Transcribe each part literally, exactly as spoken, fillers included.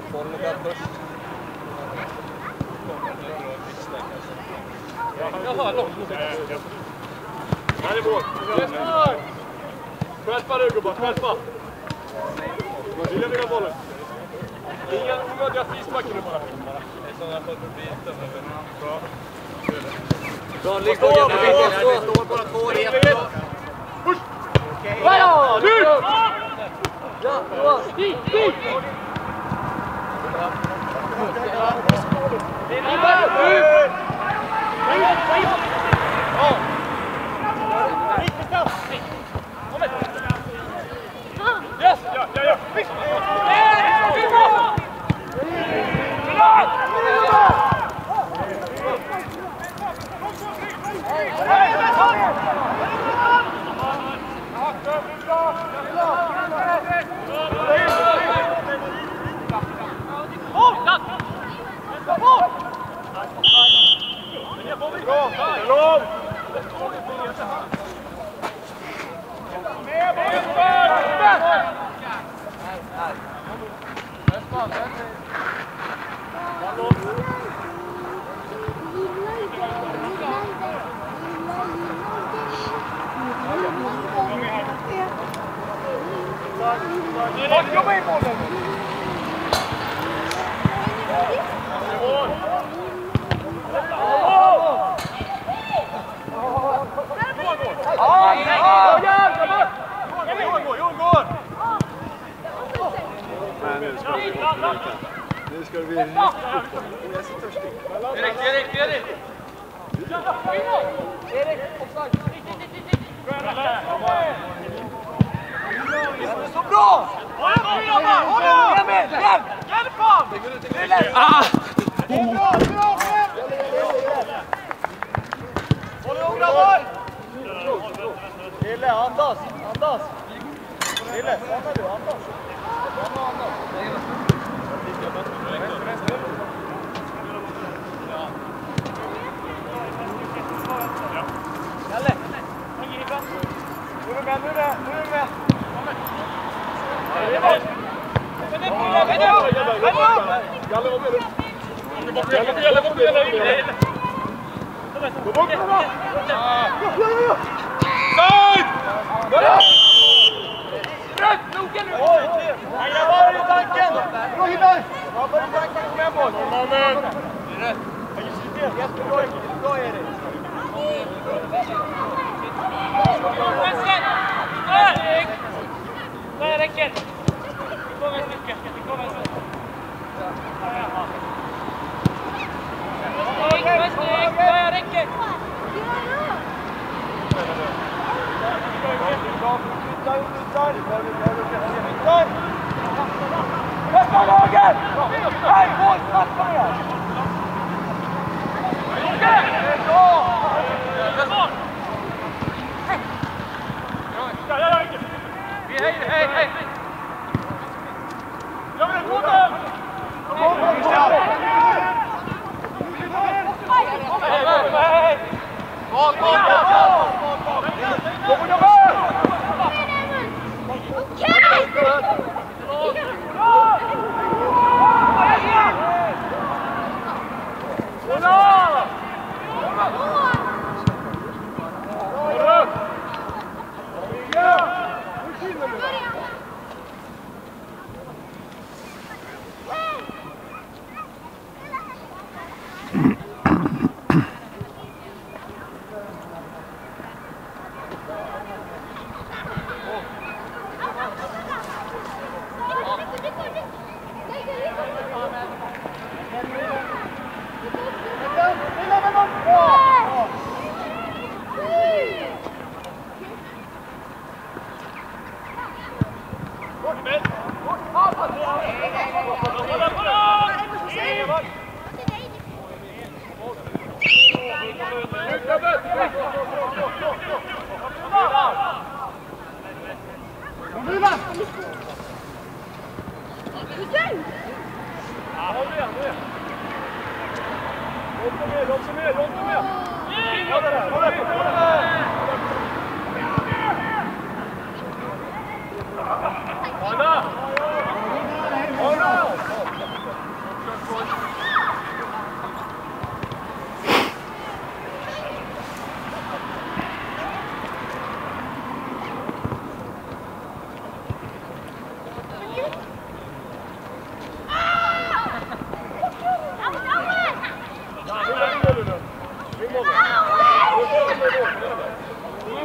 Formuga först. Jaha, långt. Här är mål. Skärpa nu gubbar, skärpa. Vilja vinna bollen. Inga onödiga frisparker nu bara. Det är sådana för byten. Bra. Bra, ligg på det. Står bara två i ett. Push! Ja, nu! Ja, bra. Dit, dit! Yes! Ja, ja, ja! Nu ska det bli riktigt bra. Jag är så törstig. Erik, Erik, Erik! Erik, offside! Så bra! Emil, hjälp! Hjälp honom! Ah! Det är bra, bra! Håll igång grabbar! Lille, andas, andas! Lille, stanna du, andas! Stanna och andas! Jalle! Nu är med, nu är med, nu är med! Jalle, vad med du? Jalle, Jalle, vad med du? Gå bort med då! Side! Rätt, noga nu! Jag var i tanken! Bra Hibber! Jag var i tanken, kom igen boll! Mannen! Rätt! Jättebra, bra Erik! Erik! Där räcker! Det kommer ett mycket, det kommer ett mycket. Erik, vänster Erik, där räcker! Bästa laget! Nej, mål! Satsa igen! Hej, hej, hej! Jag vill gå där! Kom igen! Bak, bak, bak! Kom igen!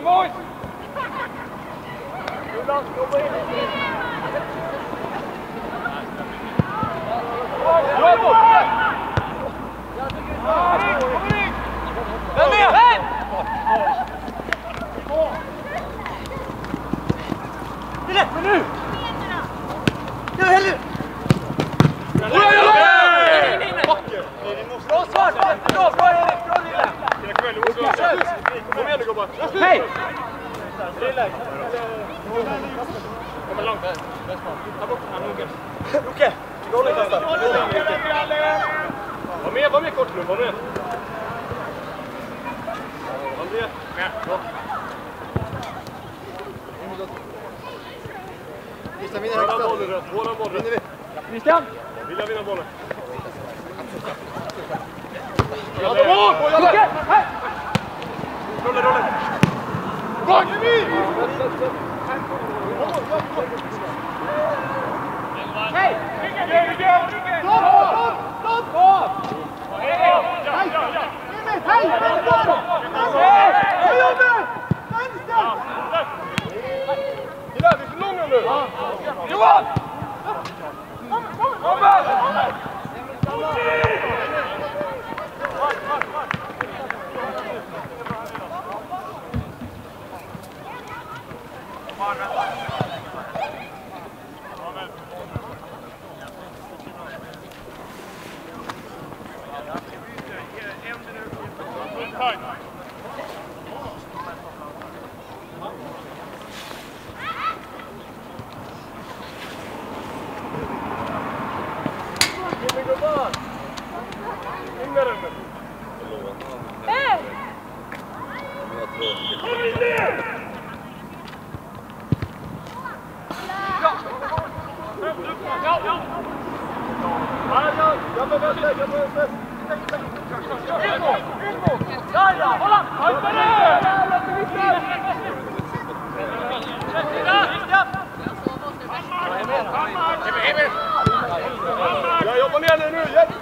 boys! Julian, jobba in! Bravo! Vem är? Vem? Ville, men nu! Nu, Helle! Bra svar! Bra, bra Erik! Bra Lille! Kom igen nu gubbar! Hej! Kommer långt där. Ta bort han Lukas. Luke! Gå lite där. Var med, var med kort nu, var med. André. Ja. Christian vinner högsta. Båda bollen, båda bollen. Vinner vi. Christian! Vill jag vinna bollen? Ja, det var! Luke! Hej! Rulla, rulla! Gång! Hej! Stopp! Stopp! Stopp! Hej! Hej! Hej! Jobben! Vänster! Gilla, vi är för långa nu! Johan! Kom här! Jag jobbar ner nu nu, hjälp!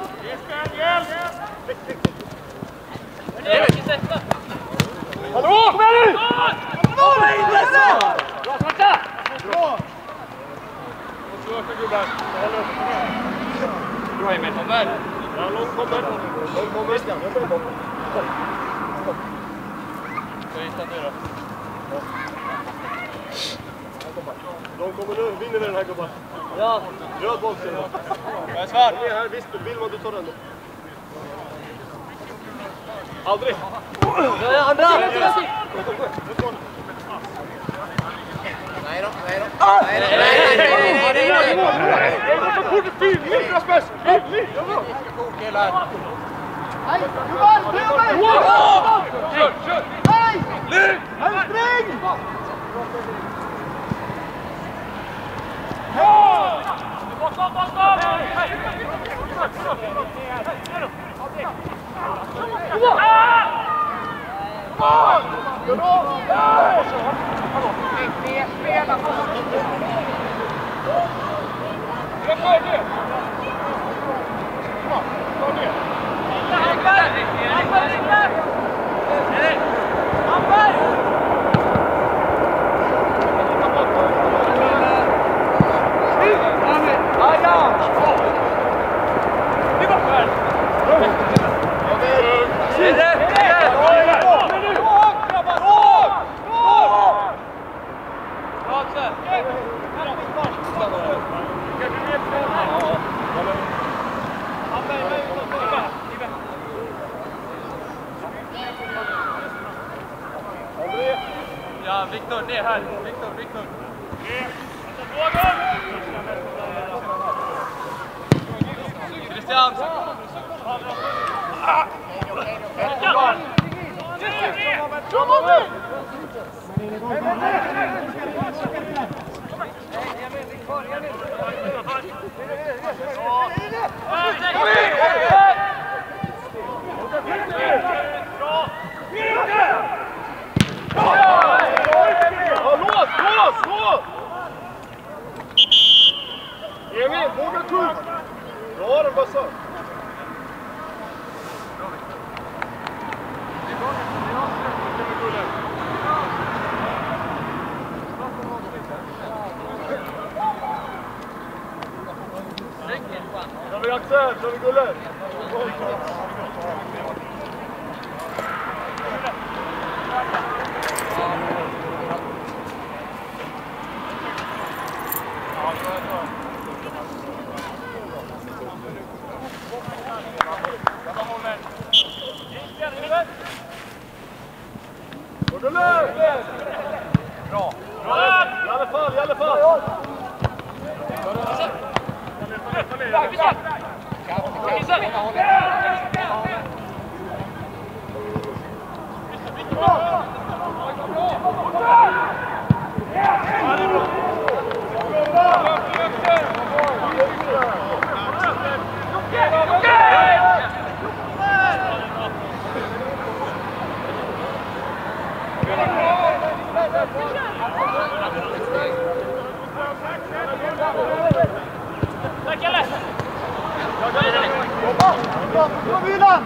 Hallå! Kom här nu! Vad intresse! Bra svarta! Bra! Och så ökar gubbar. Bra Emil. Kommer. Ja, långt kommer. Långt kommer. Långt kommer nu. Vinner vi den här gubbar. Ja. Röd boll ser du. Jag är svart. Kom här, visst. Vilma, du tar den då. Aldrig. Ja, andra! Nej då, nej då. Nej då, nej, nej, nej, nej, nej. Det är kortet till. Mitt Rasmus. Mitt. Killar. Hej! Johan! Johan! Kör, kör! Hej! Hej! Spring! Ja! Bort, bort, bort, bort! Ja, Viktor, ner här. Viktor, Viktor. Christian! Lås, lås, lås! Emil, våga kurs! Bra den bössa! Axel, kör vi Gulle! Bra! Bra! I alla fall, i alla fall! Kom innan!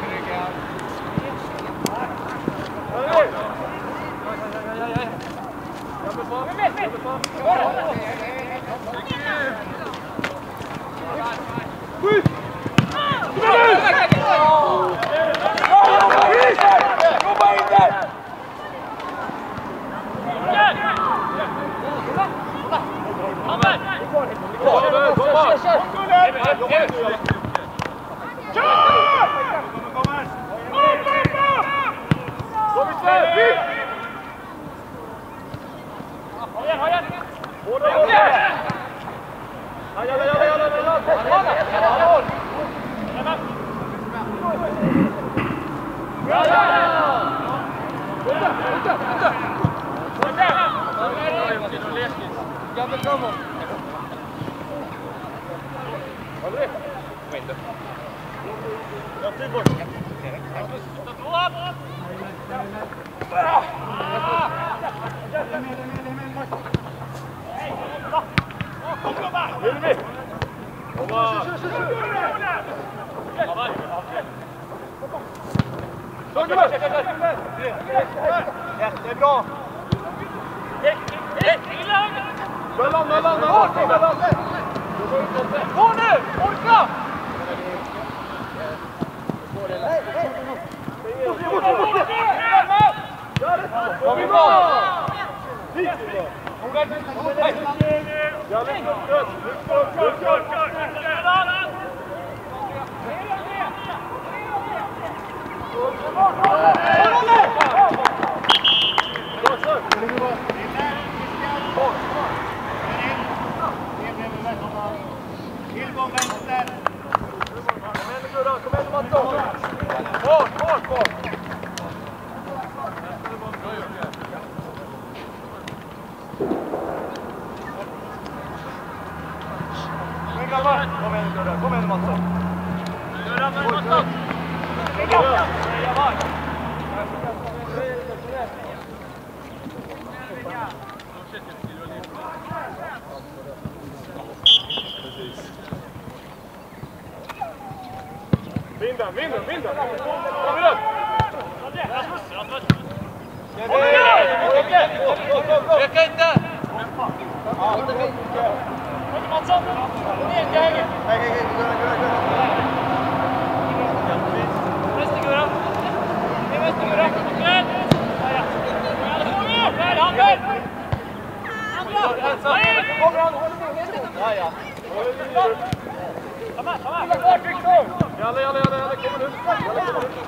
Det är bra! Mellan, mellan, mellan! Mellan! Gå nu! Orka! Kom vi bra! Tillgång vänster! Kom igen Gurra, kom igen Mattsson! Bort, bort, bort! Kom igen grabbar! Kom igen Gurra, kom igen Mattsson! Gurra, Mattsson! Grabbar! Vind den, vind den, vind den! Kom igen! Öka inte! Mattsson! Kom igen, Jäger! Hej, hej, hej! Vänster Gurra! Det är vänster Gurra! Kom igen! Handel! Ja, ja. Kom här, kom här! Jalle, jalle, jalle, jalle, kommer nu! Jalle, kommer nu!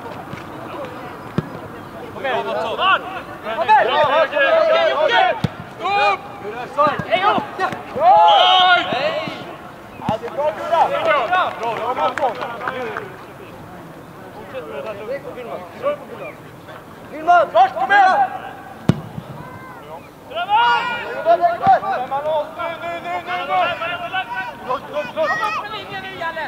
Kom igen, Mattsson! Kom igen! Jocke, Jocke! Upp! Hej upp! Hej! Ja, det är bra Gurra! Bra, bra Mattsson! Fortsätt med det där lugnt. Kör på Gurra! Filma! Först, kom igen! Drömmar loss! Nu, nu, nu, nu, nu! Lugnt, lugnt, lugnt! Kom upp på linjen nu, Jalle!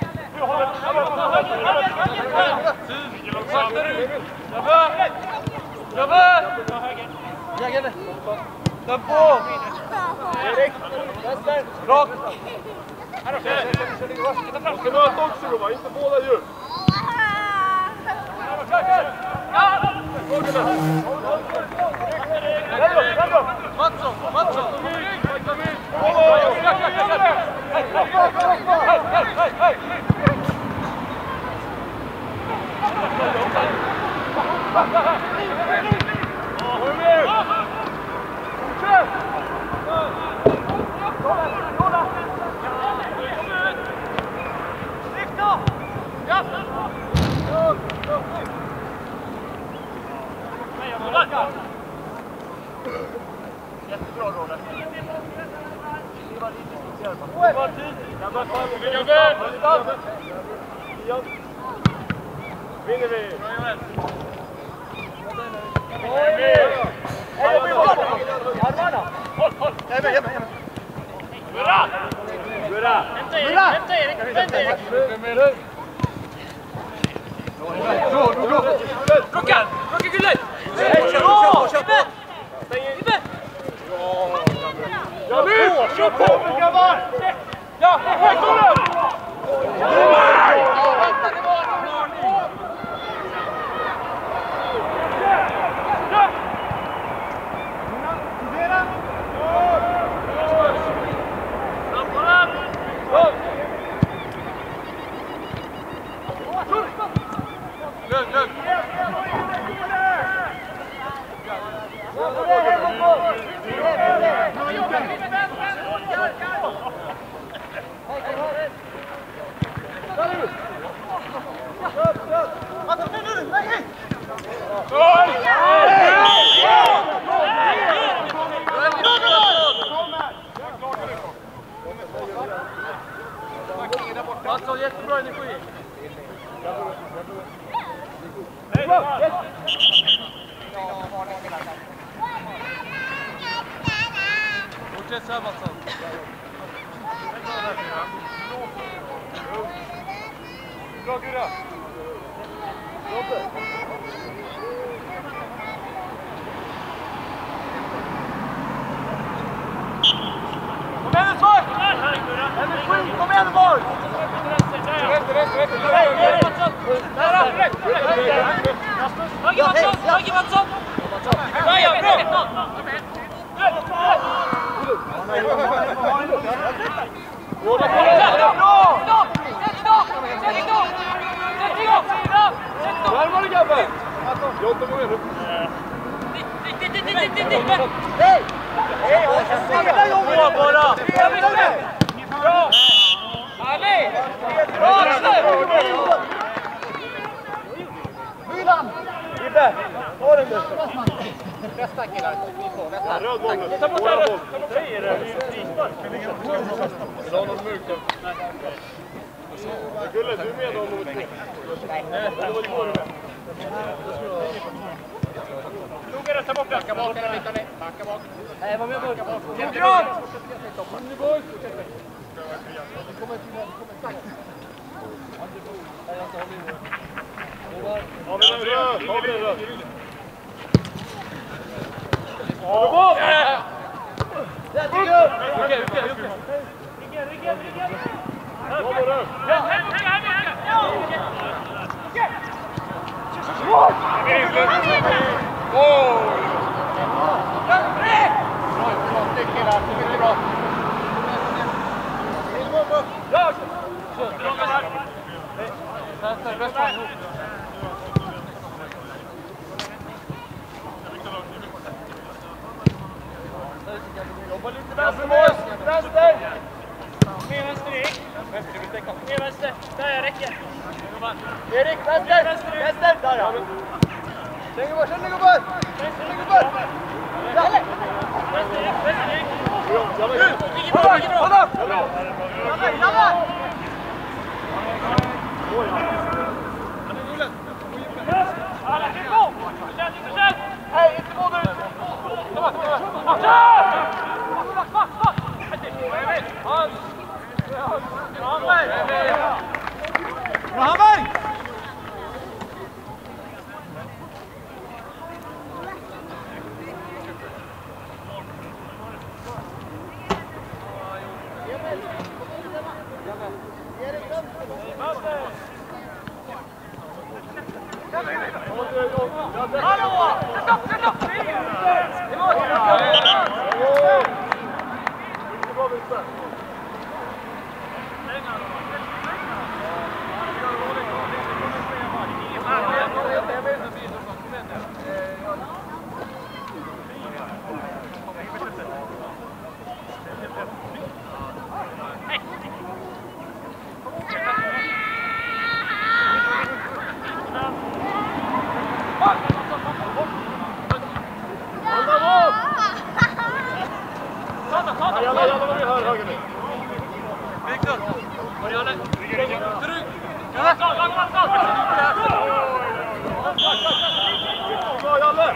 Sakta ut! Jabbe! Jabbe! Jägare! Tempo! Erik! Vänster! Rakt! Man ska möta också då va? Inte båda ju! Mattsson! Mattsson! Hej, hej, hej! Jättebra Rådet. Det var lite speciellt. Det var tid. Vinner vi. Armarna. Håll, håll. Jämmen, jämmen, jämmen. Gurra! Gurra! Hämta Erik, hämta Erik, hämta Erik. Rocka! Rocka Gulle! Bra! Ibbe! Ja, nu! Kör på, grabbar! Ja, höj gollen! Lugn, lugn! Alltså, jättebra energi. Fortsätt så här, Mattsson. Bra, Gurra. Kom igen nu, Svar! Energi, kom igen nu, Var! Rätt, rätt, rätt. Höger Mattsson, höger Mattsson! Ja, ja, bra! Värmar du, grabben? Jag tar med upp. Hej! Hej, jag ska se! Bra, bara! Bra! Ali! Bra, Axel! Milan! Ibbe, ta den nu. Nästa killar, ni får nästa. Röd boll nu. Ta bort den. Ta bort den. Det är ju frispark. Vill du ha någon mjuk då? Gulle, du är med om något nytt? Nej. Det var igår du med. Nog är det, ta bort den. Backa bak, backa bak. Nej, var med bort. Grant! Ja, men den röd. Har vi den röd? Ja, det är bra! Okej, okej, okej. Ryggen, ryggen, ryggen. Bra, bra. Jobba lite vänster, boys! Vänster! Mer vänster, Erik. Mer vänster. Där, jag räcker. Erik, vänster! Vänster! Där, ja! Stäng gubbar, stäng gubbar! Stäng gubbar! Vänster, Erik. Vänster, Erik. Ligger bra, ligger bra! Jalle, Jalle! Alla till gå! Försök, försök! Hej, inte gå nu! Kom on, kom on! Max, Max, Max! Hans! Hamberg! Hamberg! Hallå! Stopp, stopp! Jävlar, jävlar vad vi hör höger nu. Viktor! Marianne! Tryck! Bra, Jalle!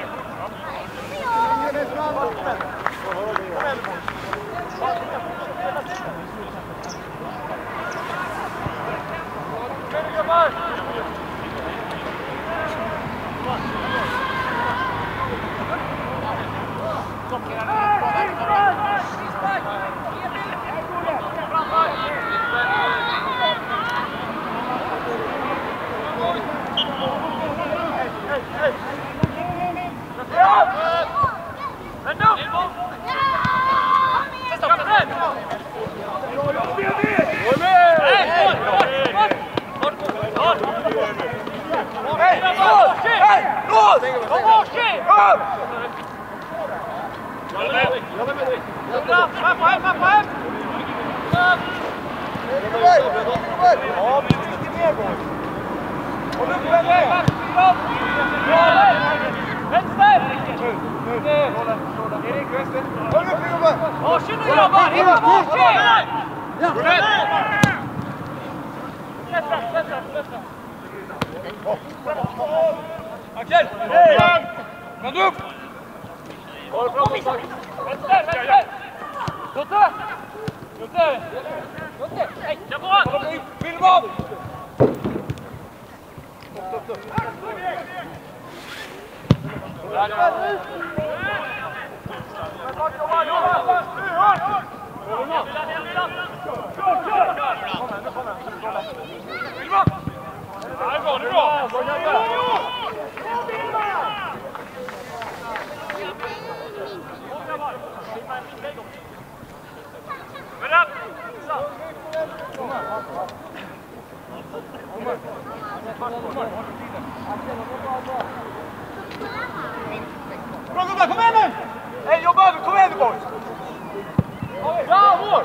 Bra gubbar, kom igen nu! Hej, jobba över, kom igen nu boys! Bra, mål!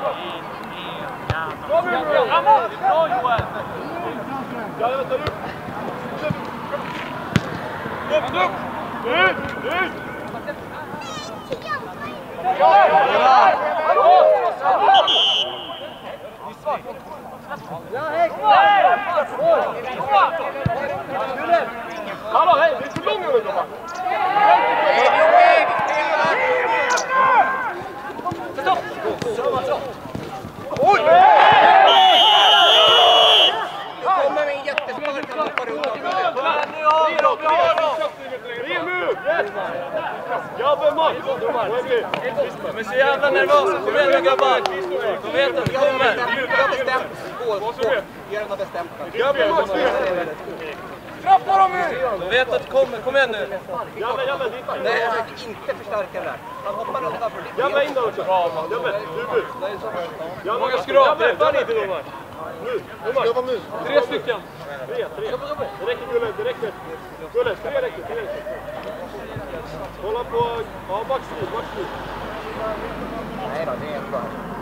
Bra, bra, bra Joel! Ja, jag tar upp! Upp, upp! Ut, ut! Ja, ja! Ja, hej! Hallå, hej! Det är för lång nu, gubbar! Oj! Nu kommer en jättespark och hoppar undan. Men så jävla nervösa, kom igen nu grabbar! De vet att det kommer! Jag har bestämt. Göran har bestämt. Trappa dem nu! De vet att det kommer, kom igen nu! Jävla, jävla, dit! Nej, jag försöker inte förstärka den där. Han hoppar undan för det. Jävla in där också! Jävla, huvud! Hur många skrap? Träffar ni inte domar? Nu, domar! Tre stycken! Tre, tre! Det räcker Gulle, det räcker! Gulle, tre räcker, tre räcker! Kolla på, ja, backstil, backstil! Nej då, det är bra.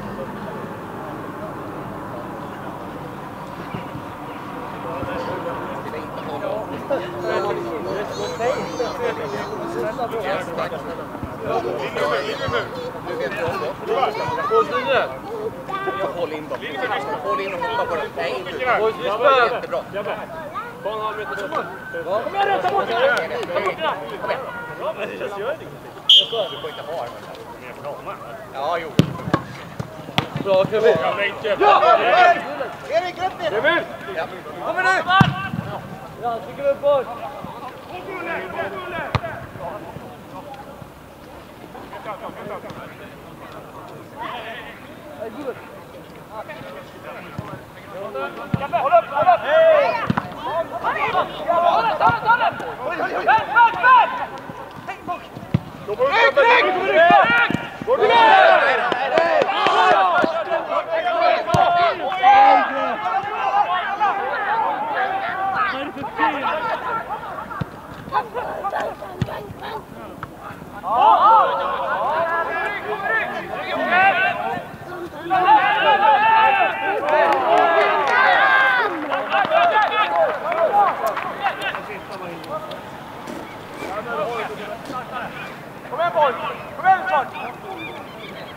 Jag håller in dem. Håll in och hoppa på den. Nej, inte. Det är jättebra. Kom igen, rätta bort den! Kom igen. Ja, men det känns ju inte. Du får inte ha den. Ja, jo. Bra, Kevin. Ja! Erik, upp det! Kevin! Kommer nu! Ja, trycker upp oss! Håll upp, håll upp! Hej! Ta den, ta den, ta den! Vänd, vänd, vänd! Jobba upp, Rick! Gå till mig! Kom igen boys! Kom igen snart!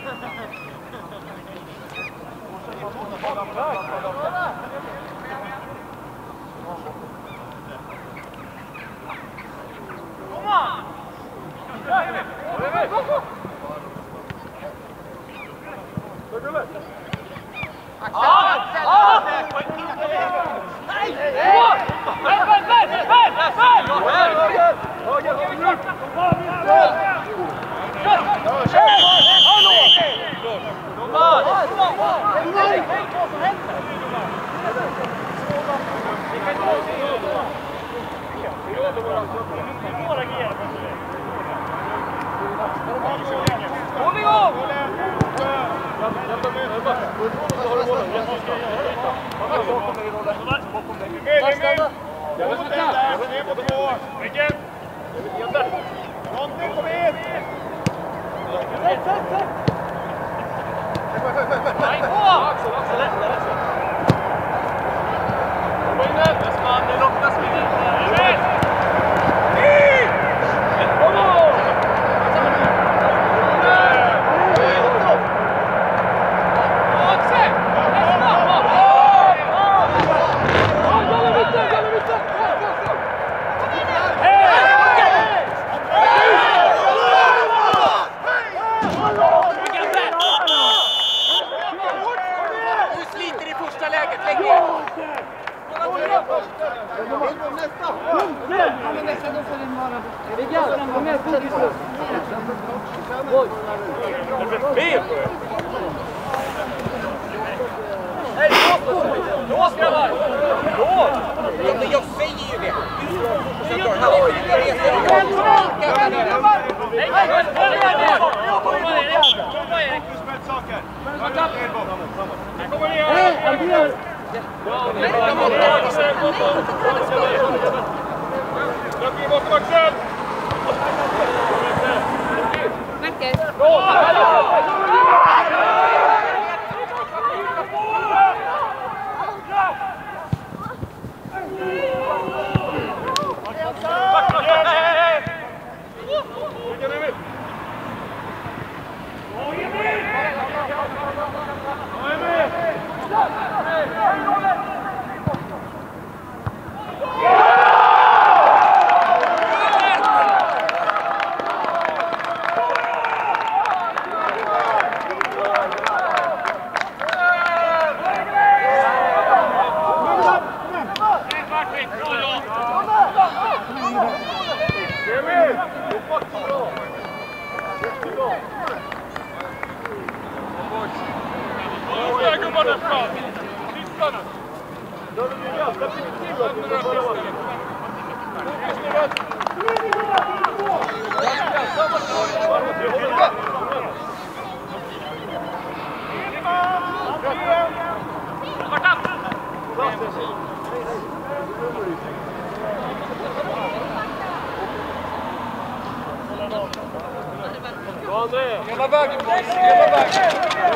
Hela vägen, boys! Hela vägen!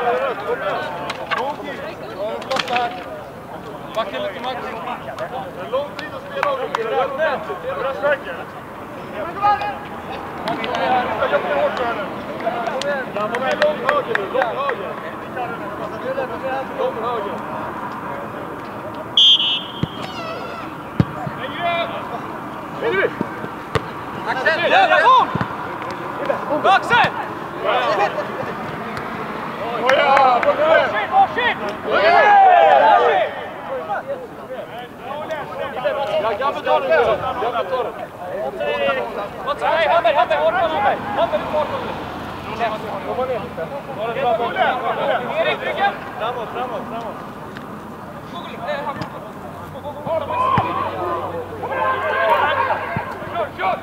Backa lite, Max. En lång tid att spela av. Bra striker. Jag blir hårt här nu. De är lång höger nu, lång höger. Lång höger. Längre! Axel! Jävla kom! Axel! Oh ja! Varsin! Jag kan betala den. Jag kan ta den. Nej, Hammer, Hammer, orka Hammer. Hammer, du får den. Kom ner. Erik, ryggen. Framåt, framåt, framåt. Kör, kör!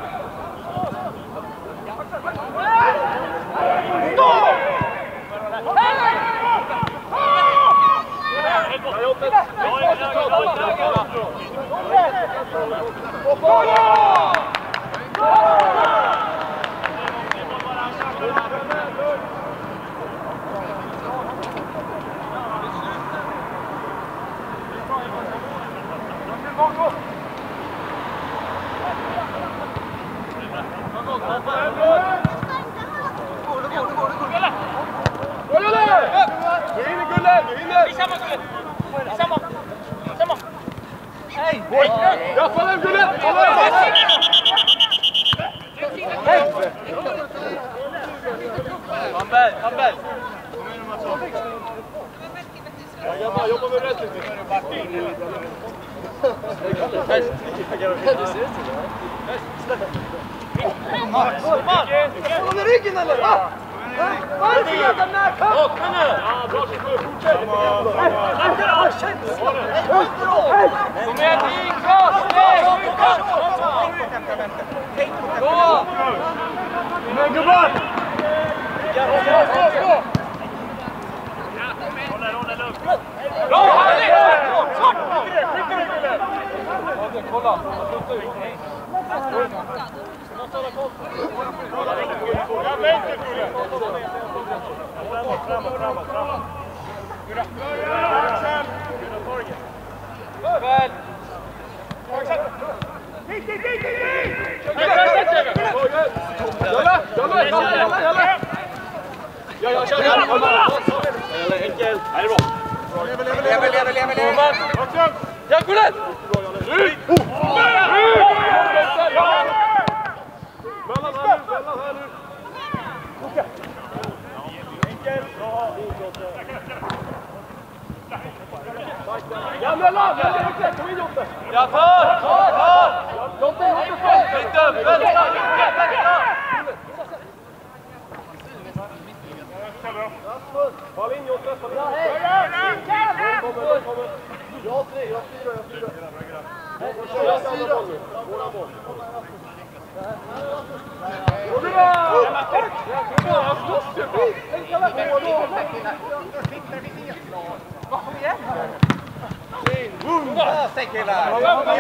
Ja, falla hem Gullet! Ambel, Ambel! Jobba, jobba med rätt lite. Håll med ryggen eller? Varför gör den här kampen? Kom nu! Ja, bra Sigmund, fortsätt! Kom igen, Dick! Klar! Gå! Men gubbar! Bra! Kolla! Framåt, framåt, framåt! Väl! Jalla, jalla, jalla, jalla, jalla! Ja, ja, kör, kör! Jalla, enkel! Här är bra! Lever, lever, lever, lever! Ja, Gullet! Rygg! Mellan här nu, mellan här nu! Enkel! Bra! Ja, mellan! Kom in, Jotte! Ja, för! För! Jotte, Jotte, för! Inte! Vänta! Vänta! Fall in, Jotte! Fall in! Kommer, kommer! Jag styr, jag styr, jag styr! Jag styr! Våra boll! Säg killar!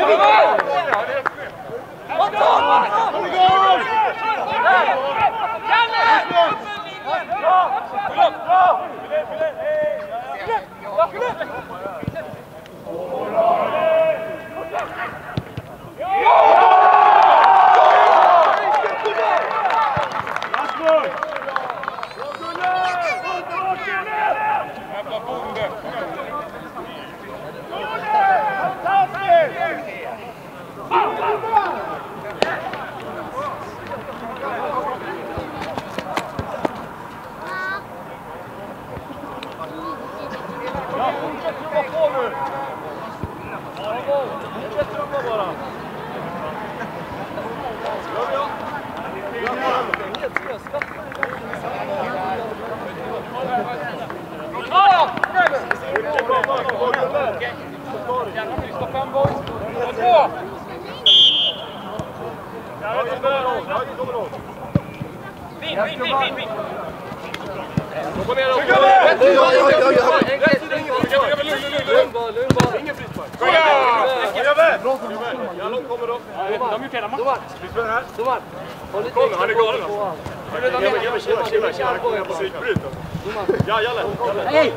Ja, Jalle! Hej!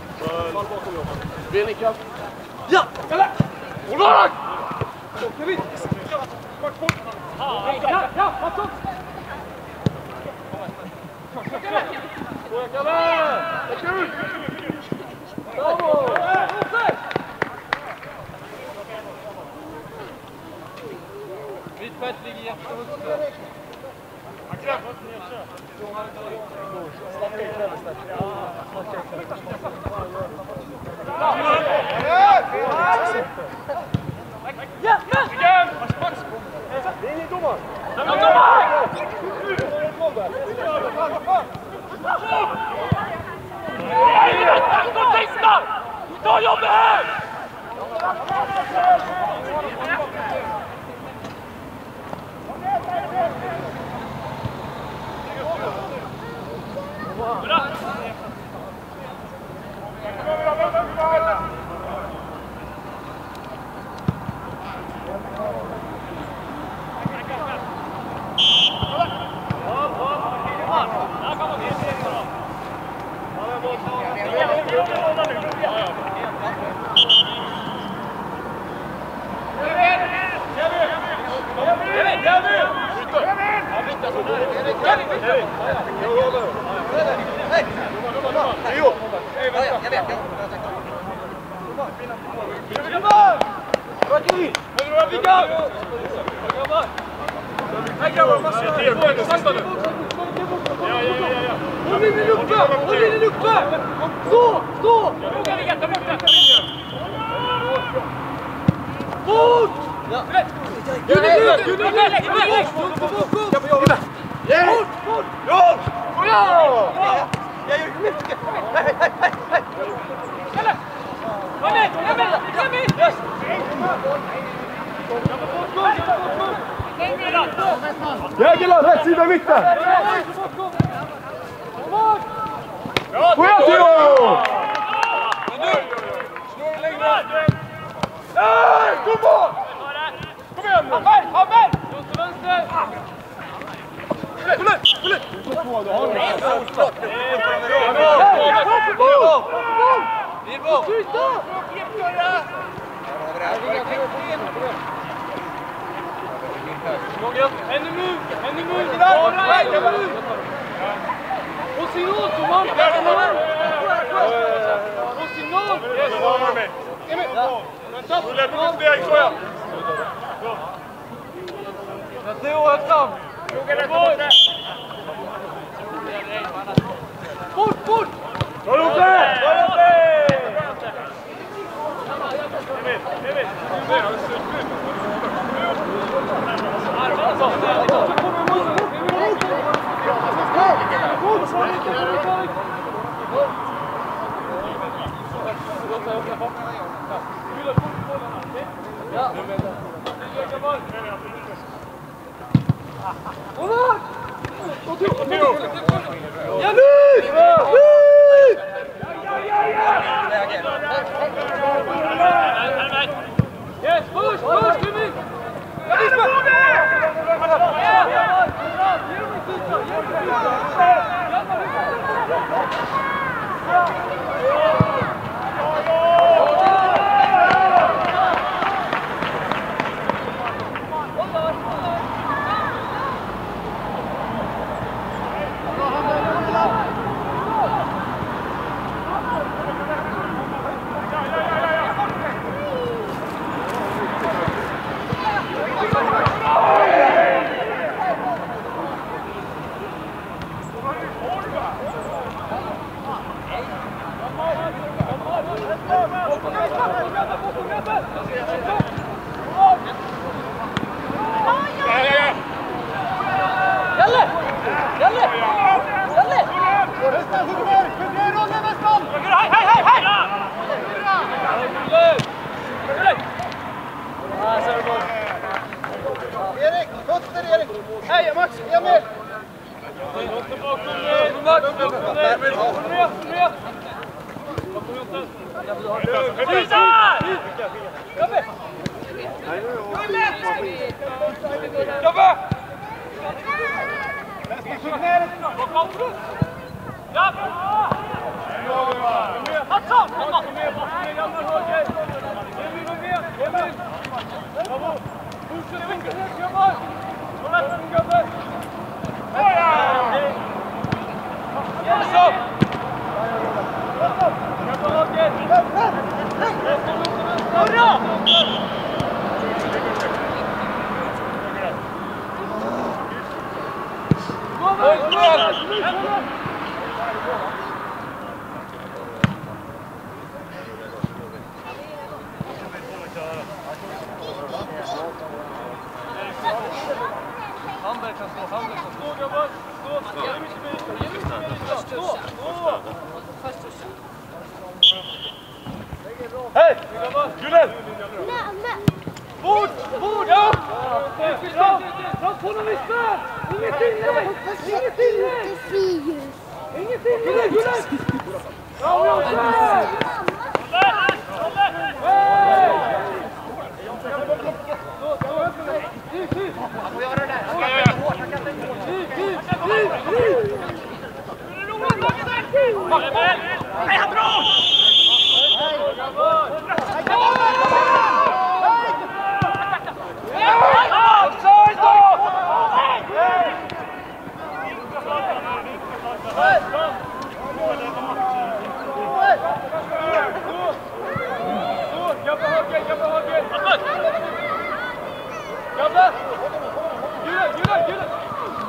Benika! Ja! Jalle! Olag! Ja, ja, vad så? Jalle! Kul! Bravo! Mittfält ligger jättehögt. Ja, det är ingen domare. Ta jobbet här! Sakta nu! Ja, ja, ja, ja. Håll linjen uppe! Håll linjen uppe! Stå! Stå! Våga ligga, ta bort den! Bort! Gudde, Gudde, Gudde, Gudde! Bort! Bort! Ja! Ja! Jag gör mycket! Hej, hej, hej, hej! Kalle! Kom med! Kom med! Kom med! Jägela, rätt sida i mitten! Kom igen, Theo! Snurr längre! Nej, kom på! Kom igen nu! Hammer! Hammer! Just vänster! Kolla! Kolla! Ännu nu! Ännu nu! Ännu nu! Och signal, Toman! Och signal! Emil! Du lämnar ut steg, så ja! Theo, högt fram! Bort, bort! Ta upp det! Ta upp det! Emil, Emil! Ja, nu! Yes, push, push, Jimmy! Ja, visst! Jalle! Jalle! Jalle! Hej, hej, hej, hej! Erik, fötter Erik! Hej, Max, Emil! Jobba! Ja! Hatsson! Hamberg kan stå, Hamberg kan stå, grabbar! Stå! Stå! Hej! Gulen! Bort! Bort! Ja! Dra på någon visper! Inget inne! Inget inne! Inget inne! Gulen! Gulen! Bra, Jonsson! Nej, han drar! Offside då! Jobba höger, jobba höger! Jobba! Gula, gula, gula!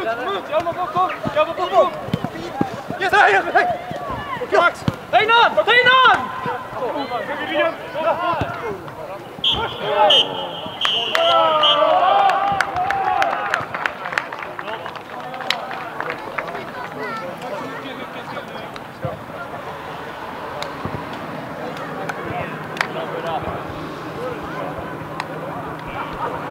kom ut! Hjalmar bakom! Hjalmar bakom! Yes, här, här, här! Okej, Max! Ta in han! Ta in han!